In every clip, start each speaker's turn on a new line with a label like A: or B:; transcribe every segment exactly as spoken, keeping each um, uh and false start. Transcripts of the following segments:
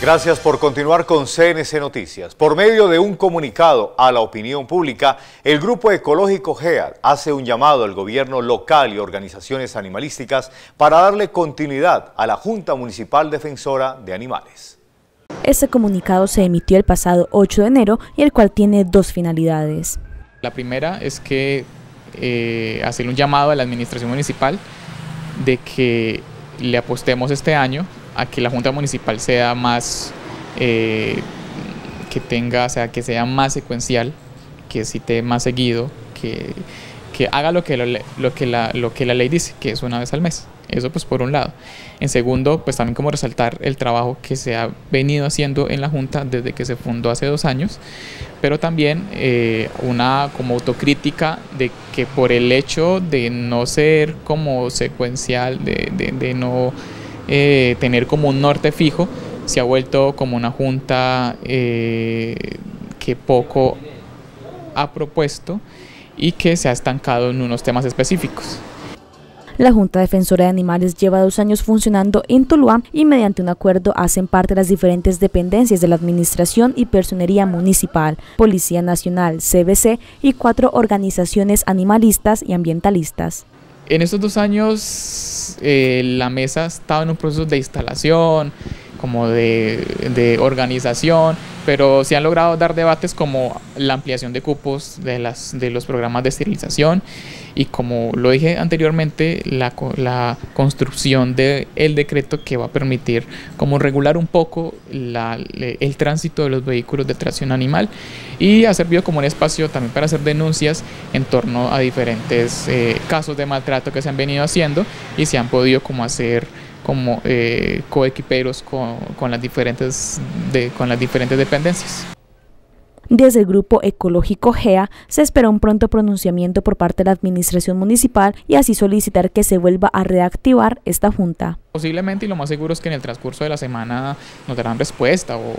A: Gracias por continuar con C N C Noticias. Por medio de un comunicado a la opinión pública, el Grupo Ecológico GEAD hace un llamado al gobierno local y organizaciones animalísticas para darle continuidad a la Junta Municipal Defensora de Animales.
B: Este comunicado se emitió el pasado ocho de enero y el cual tiene dos finalidades.
C: La primera es que eh, hacer un llamado a la administración municipal de que le apostemos este año a que la Junta Municipal sea más, eh, que tenga, o sea, que sea más secuencial, que cite más seguido, que, que haga lo que, lo, lo, que la, lo que la ley dice, que es una vez al mes. Eso pues por un lado. En segundo, pues también como resaltar el trabajo que se ha venido haciendo en la Junta desde que se fundó hace dos años, pero también eh, una como autocrítica de que por el hecho de no ser como secuencial, de, de, de no eh, tener como un norte fijo, se ha vuelto como una Junta eh, que poco ha propuesto y que se ha estancado en unos temas específicos.
B: La Junta Defensora de Animales lleva dos años funcionando en Tuluá y mediante un acuerdo hacen parte las diferentes dependencias de la Administración y Personería Municipal, Policía Nacional, C B C y cuatro organizaciones animalistas y ambientalistas.
C: En estos dos años eh, la mesa ha estado en un proceso de instalación, como de, de organización, pero se han logrado dar debates como la ampliación de cupos de, las, de los programas de esterilización y, como lo dije anteriormente, la, la construcción del decreto que va a permitir como regular un poco la, el tránsito de los vehículos de tracción animal, y ha servido como un espacio también para hacer denuncias en torno a diferentes eh, casos de maltrato que se han venido haciendo y se han podido como hacer como eh, coequiperos con, con, las diferentes de, con las diferentes dependencias.
B: Desde el Grupo Ecológico GEA se espera un pronto pronunciamiento por parte de la Administración Municipal y así solicitar que se vuelva a reactivar esta Junta.
C: Posiblemente, y lo más seguro es que en el transcurso de la semana nos darán respuesta o,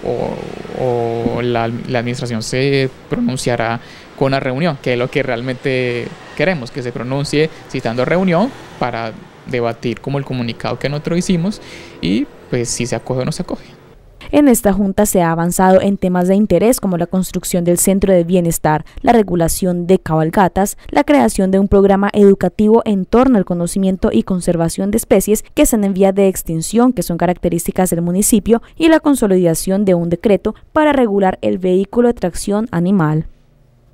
C: o, o la, la Administración se pronunciará con una reunión, que es lo que realmente queremos, que se pronuncie citando reunión para debatir como el comunicado que nosotros hicimos y pues si se acoge o no se acoge.
B: En esta Junta se ha avanzado en temas de interés como la construcción del Centro de Bienestar, la regulación de cabalgatas, la creación de un programa educativo en torno al conocimiento y conservación de especies que están en vía de extinción, que son características del municipio, y la consolidación de un decreto para regular el vehículo de tracción animal.